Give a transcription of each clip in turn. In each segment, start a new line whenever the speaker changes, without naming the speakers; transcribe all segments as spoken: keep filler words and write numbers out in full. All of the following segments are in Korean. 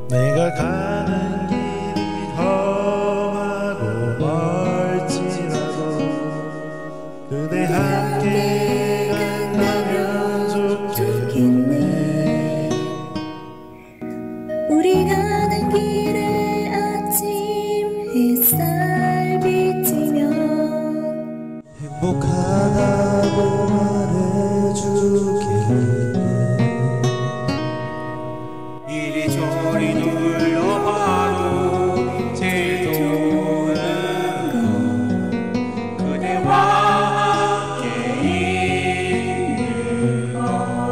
내가 가는 길이 험하고 멀지라도 그대 함께 간다면 좋겠네.
우리 가는 길에 아침 햇살 비치면
행복하다고 말해주겠네.
이리저리 둘러봐도 제일 좋은 건 그대와 함께 있는 것.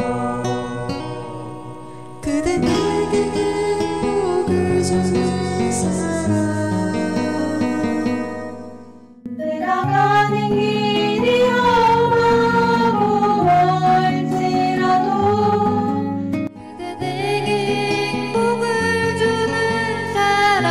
그대 내게 행복을 주는 사람. 내가 가는 길이 험하고 멀지라도 그대 내게 행복을 주는 사람.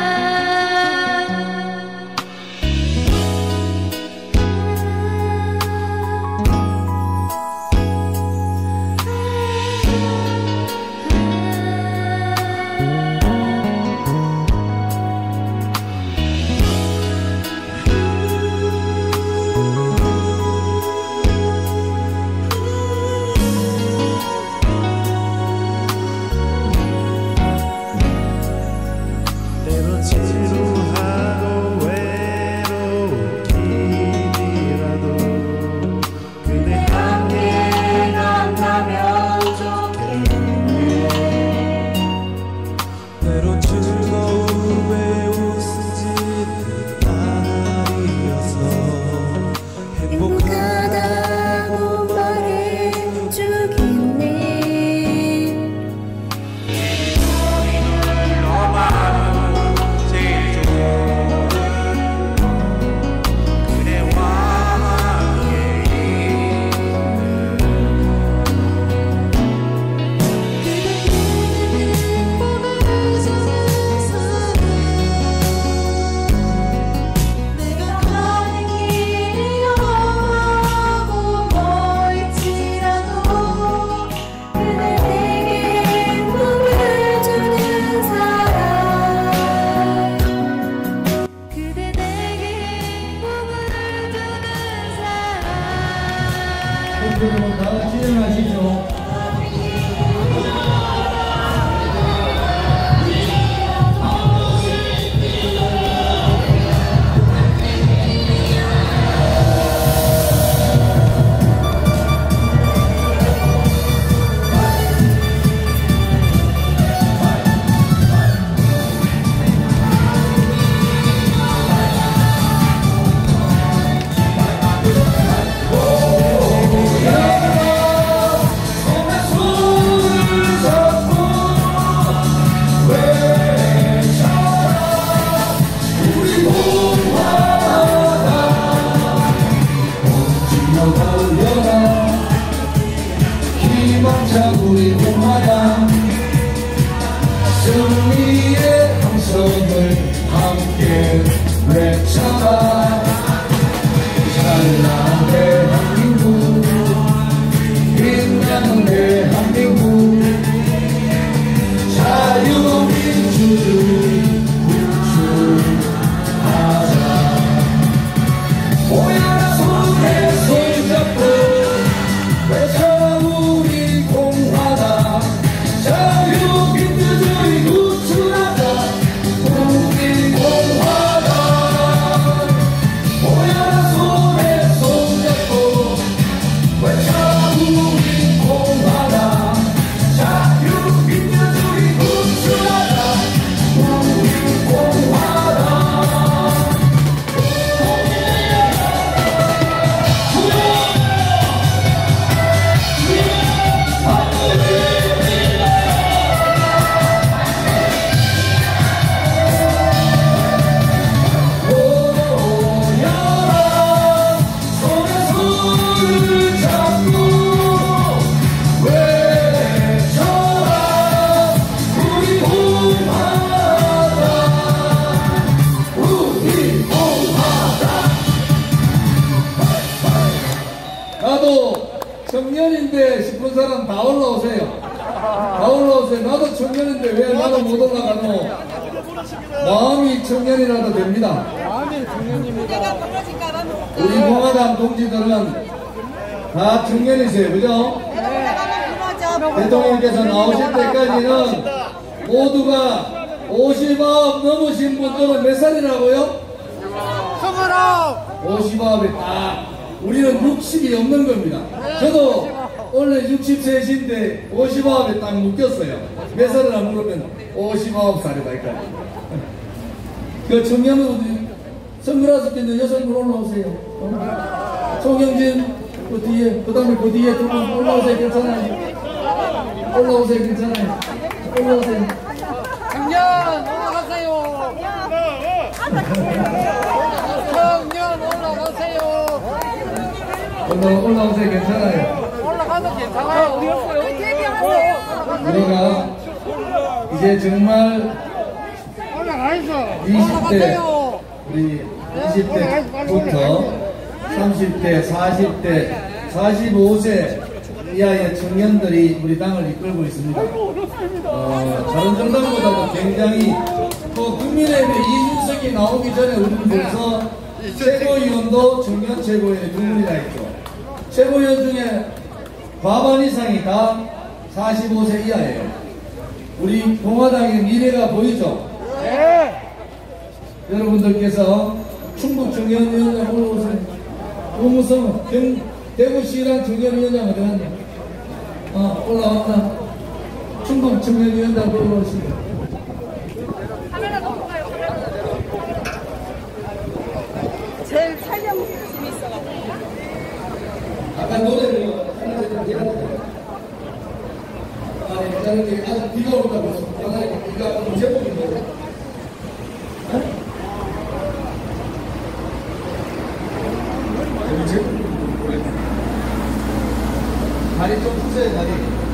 때론 지루하고 외로운 길이라도 그대 함께 간다면 좋겠네. 때론 즐거움에 웃음짓는 날이어서 행복하다고
행복하다고 말해주겠네.
둘러봐도 제일 좋은 건 그대와 함께 있는 것.
행복을 주는 사람. 내가 가는 길이 험하고 멀지라도 그대 내게 행복을 주는 사람. 그대 내게 행복을 주는 사람.
그럼 다 같이 일어나시죠. 우리 공화당 승리의 함성을 함께 외쳐봐. 찬란한 대한민국, 빛나는 대한민국, 자유민주주의 구축하자. 모여라 손에 손잡고 외쳐 우리 공화당, 자유민주주의 구축하자. 우리 공화당 모여라 손에 손잡고 외쳐 우리 공화당, 자유민주주의 구축하자. 다 올라오세요. 나도 청년인데 왜 나도 못 올라가노? 마음이 청년이라도 됩니다. 우리 공화당 동지들은 다 청년이세요. 그죠? 대통령께서 나오실 때까지는 모두가 오십아홉 넘으신 분들은 몇 살이라고요? 오십아홉이 딱 우리는 육십이 없는 겁니다. 저도 원래 육십셋인데 오십아홉에 딱 묶였어요. 몇 살이라 물으면 오십아홉 살이다 이까지. 그 청년은 선글라스 낀 여성분 올라오세요. 어? 송영진 그 뒤에 그 다음에 그 뒤에 두 분 올라오세요. 괜찮아요. 올라오세요. 괜찮아요. 올라오세요.
청년 올라가세요. 청년 올라가세요.
올라, 올라오세요. 괜찮아요.
올라가도 괜찮아요.
우리가 이제 정말 이십 대 우리 이십 대부터 삼십 대, 사십 대, 사십오 세 이하의 청년들이 우리 당을 이끌고 있습니다. 어, 다른 정당보다도 굉장히 또 국민의힘에 이준석이 나오기 전에 우리는 벌써 최고위원도 청년 최고위원에 두 분이나 있죠. 최고위원 중에 과반 이상이 다 사십오 세 이하예요. 우리 공화당의 미래가 보이죠? 네. 여러분들께서 충북 청년위원장 올라오세요. 우무성 대구시랑 청년위원장 어디 갔냐? 어, 올라왔나? 충북 청년위원장 올라오시고.
제일 촬영 재밌어가지고.
아까 노래를 하나 좀 해야 아니, 저는 아직 비가 온다고 해서 비가 오는 제목인데. 다리 좀 푸세요, 다리.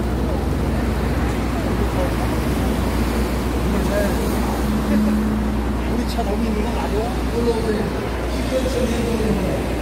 우리 차 너무 있는 건 아니야?
올라오세요. 시끄러워.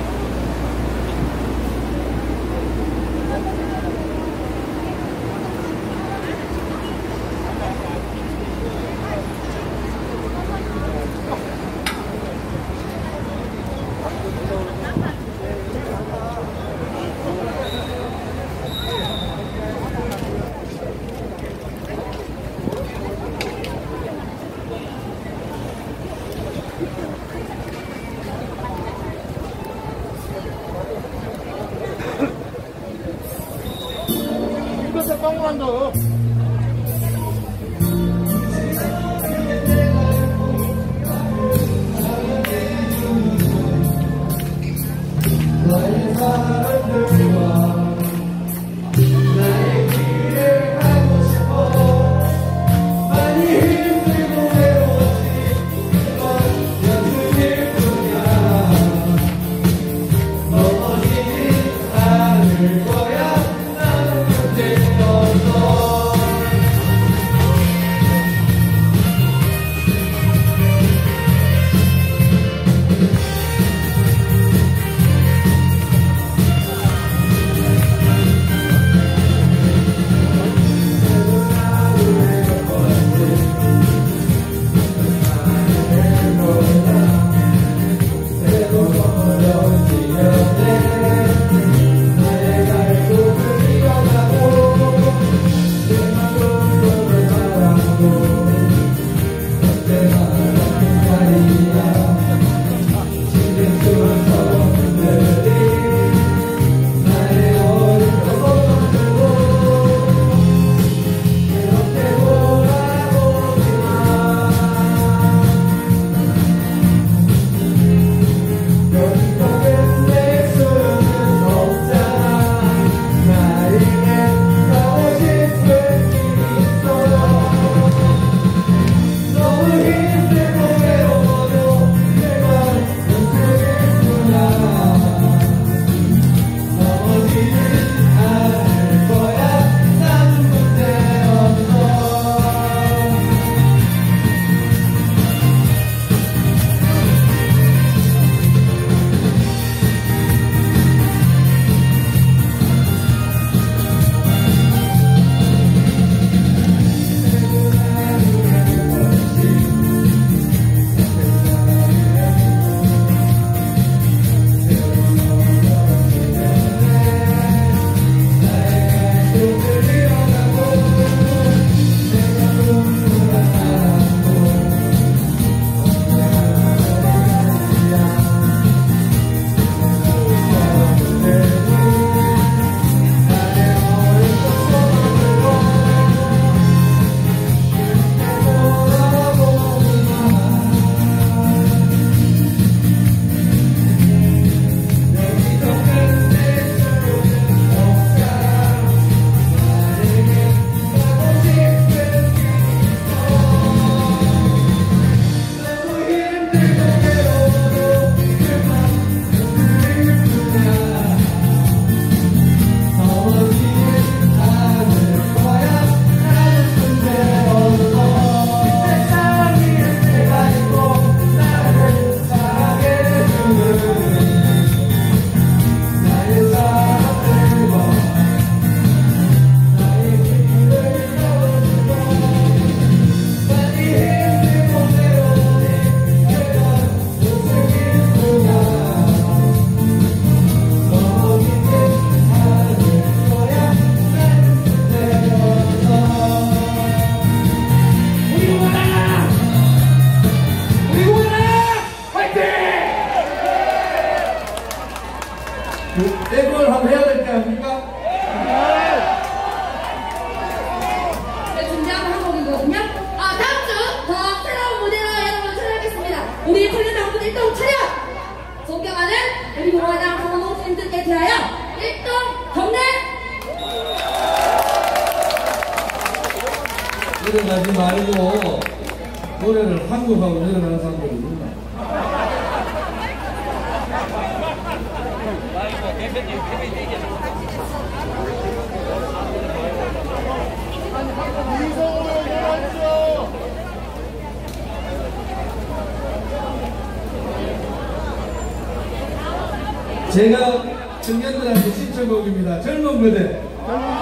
이것을 뻥만 더.
나의 사랑들과 나의 길을 가고 싶어. 많이 힘들고 외로웠지만 연습일 뿐이야. 넘어지지 않을 거야. 나는 그때 없어.
민주공화당 성동 팬들께 대하여 일동 경례!
일어나지 말고 노래를 한국하고 일어나는 사람들이 있나? 제가 청년들한테 신청곡입니다. 젊은 그대.